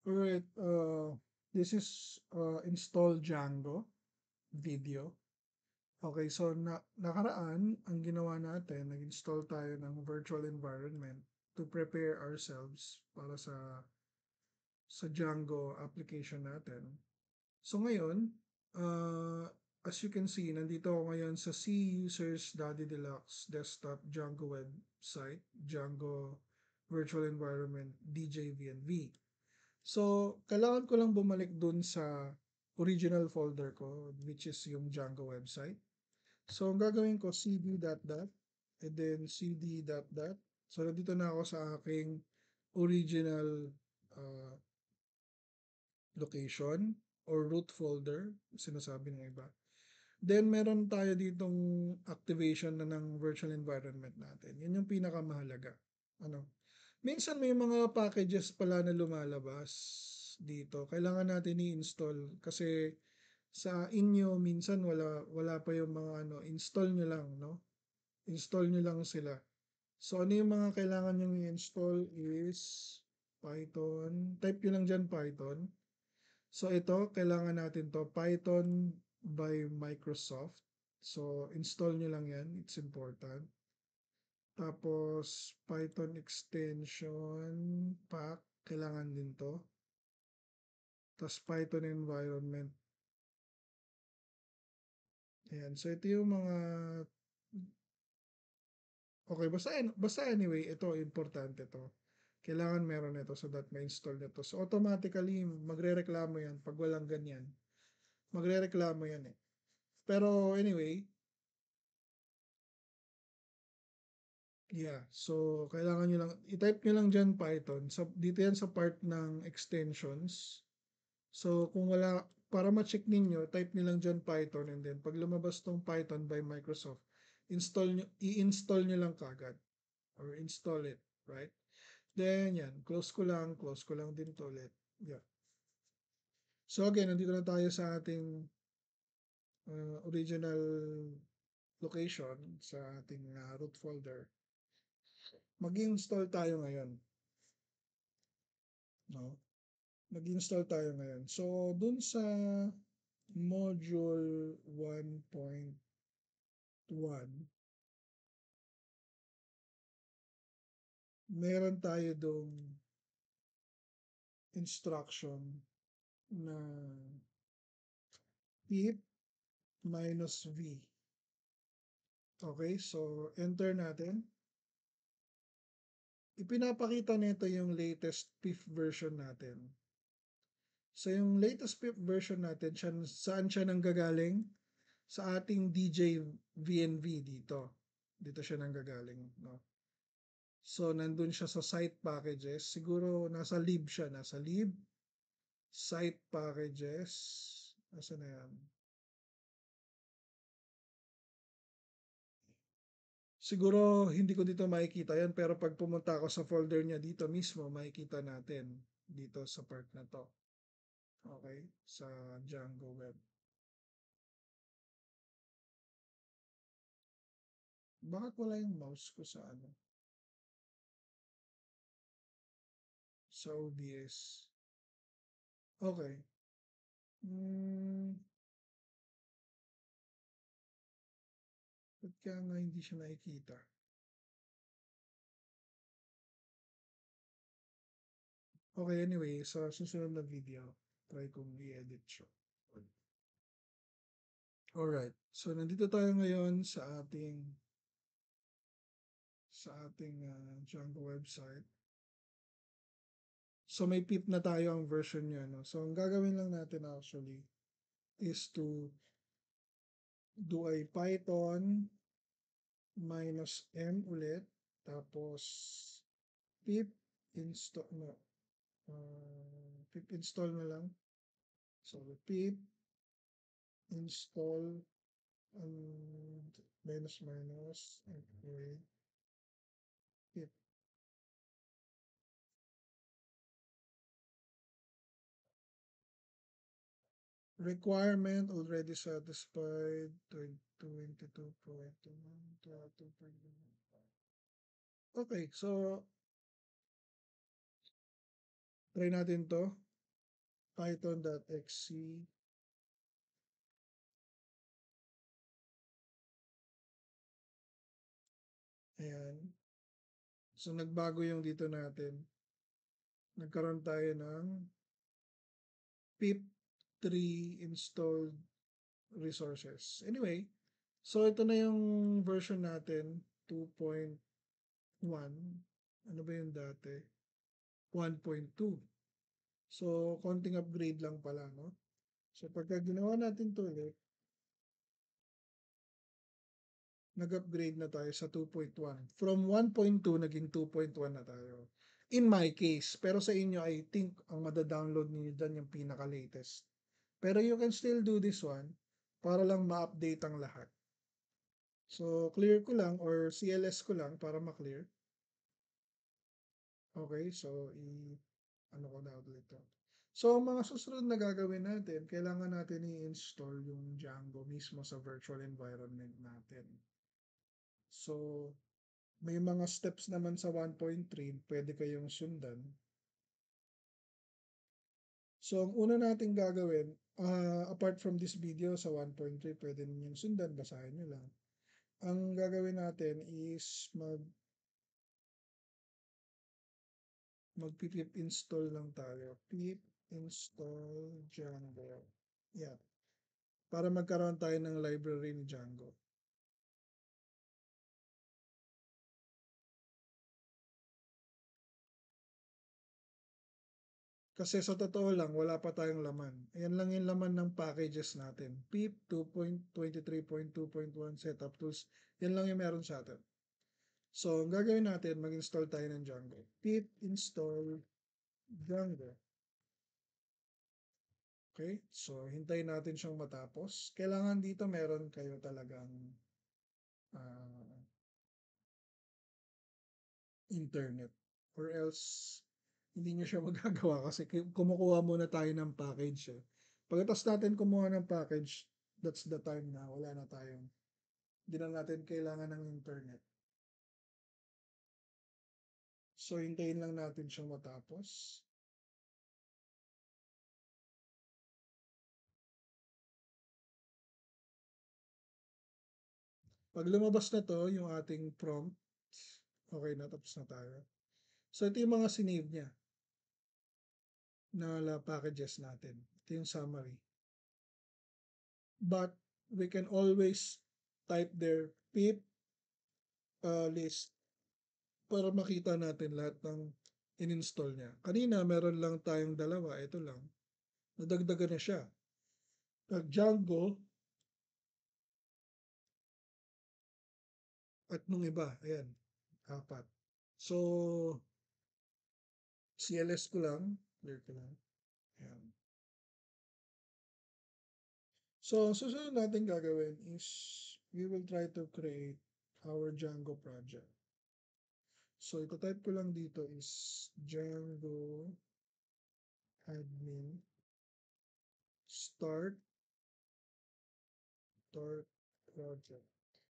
Alright, this is install Django video. Okay, so nakaraan, ang ginawa natin, nag-install tayo ng virtual environment to prepare ourselves para sa Django application natin. So ngayon, uh, as you can see, nandito ako ngayon sa C users Daddy Deluxe desktop Django website, Django virtual environment DJVNV. So, kailangan ko lang bumalik dun sa original folder ko, which is yung Django website. So, ang gagawin ko, cd dot dot, and then cd dot dot. So, nandito na ako sa aking original uh, location or root folder, sinasabi ng iba. Then, meron tayo ditong activation na ng virtual environment natin. Yun yung pinakamahalaga. Ano? Minsan may mga packages pala na lumalabas dito. Kailangan natin i-install kasi sa inyo minsan wala pa yung mga ano, install nyo lang, no? Install nyo lang sila. So ano yung mga kailangan nyo i-install is Python. Type nyo lang dyan Python. So ito, kailangan natin to Python by Microsoft. So install nyo lang yan. It's important. Tapos, Python extension pack, kailangan din to. Tapos, Python environment. Ayan. So, ito yung mga... Okay, basta anyway, ito, importante to. Kailangan meron ito so that ma-install nito. So, automatically, magre-reklamo yan pag walang ganyan. Magre-reklamo yan eh. Pero, anyway, yeah. So, kailangan nyo lang, i-type nyo lang dyan Python. So, dito yan sa part ng extensions. So, kung wala, para ma-check ninyo, type nyo lang dyan Python and then pag lumabas tong Python by Microsoft, i-install nyo lang kagad or install it, right? Then, yan, close ko lang din to ulit. Yeah. So, again, nandito na tayo sa ating original location, sa ating root folder. Mag-install tayo ngayon, no? Mag-install tayo ngayon. So, dun sa module 1.1, meron tayo dong instruction na pip minus v. Okay, so enter natin. Ipinapakita nito yung latest pip version natin. So yung latest pip version natin, saan siya nanggagaling? Sa ating DJ VNV dito. Dito siya nanggagaling, no? So nandun siya sa site packages. Siguro nasa lib siya, nasa lib, site packages. Asa na yan? Siguro hindi ko dito makikita yan pero pag pumunta ako sa folder niya dito mismo, makikita natin dito sa part na to. Okay? Sa Django Web. Bakit wala yung mouse ko sa ano? Sa OBS. Okay. Hmm, ba't kaya nga hindi siya nakikita? Okay, anyway, sa susunod na video, try kong i-edit siya. Alright, so nandito tayo ngayon sa ating Django website. So may pip na tayo ang version niya, no? So ang gagawin lang natin actually is to do a Python minus m ulit, tapos pip install no, pip install na lang. So pip install and minus okay, pip. Requirement already satisfied 22.1. Okay, so try natin to. python.xc. Ayan. So, nagbago yung dito natin. Nagkaroon tayo ng pip3 installed resources. Anyway, so ito na yung version natin, 2.1. Ano ba yung dati? 1.2. So, konting upgrade lang pala, no? So, pagka ginawa natin to ulit, nag-upgrade na tayo sa 2.1. From 1.2, naging 2.1 na tayo. In my case, pero sa inyo, I think ang madadownload niyo dyan yung pinaka-latest. Pero you can still do this one para lang ma-update ang lahat. So, clear ko lang or CLS ko lang para ma-clear. Okay, so ano ko na ulit ito. So, ang mga susunod na gagawin natin, kailangan natin i-install yung Django mismo sa virtual environment natin. So, may mga steps naman sa 1.3, pwede kayong sundan. So, ang una natin gagawin, apart from this video sa 1.3, pwede ninyong sundan, basahin nyo lang. Ang gagawin natin is mag-pip install lang tayo. Pip install Django. Yeah. Para magkaroon tayo ng library ni Django. Kasi sa totoo lang, wala pa tayong laman. Ayan lang yung laman ng packages natin. Pip 2.23.2.1 setup tools. Yan lang yung meron sa atin. So, ang gagawin natin, mag-install tayo ng Django. Pip install Django. Okay? So, hintayin natin siyang matapos. Kailangan dito meron kayo talagang uh, internet. Or else, hindi nyo siya magagawa kasi kumukuha muna tayo ng package. Pagkatapos natin kumuha ng package, that's the time na wala na tayong, hindi na natin kailangan ng internet. So, hintayin lang natin siyang matapos. Pag lumabas na to, yung ating prompt, okay na, tapos na tayo. So, ito yung mga sinave niya na packages natin. Ito yung summary. But, we can always type there pip list para makita natin lahat ng in-install niya. Kanina, meron lang tayong dalawa. Ito lang. Nadagdagan na siya. Pag Django at nung iba. Ayan. 4. So, CLS ko lang. Clear ko lang. Ayan. So, susunod natin gagawin is we will try to create our Django project. So, ito-type ko lang dito is Django admin start project.